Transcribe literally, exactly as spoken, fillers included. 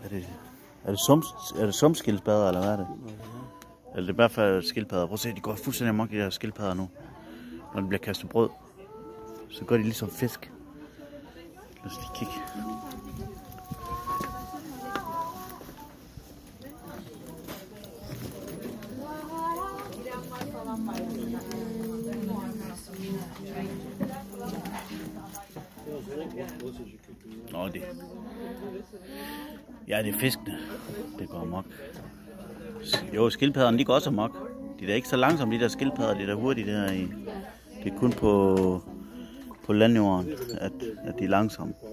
Er det, er det, sum, er det sumskildpadder, eller hvad er det? Eller det er i hvert fald skildpadder. Prøv at se, de går fuldstændig amok, de der skildpadder nu. Når de bliver kastet brød, så går de ligesom fisk. Lad os lige kigge. Nå, det... Ja, det er fiskene. Det går amok. Jo, skildpadderne, de går også amok. De er da ikke så langsomme, de der skildpadder, de er da hurtige der i. Det er kun på, på landjorden, at, at de er langsomme.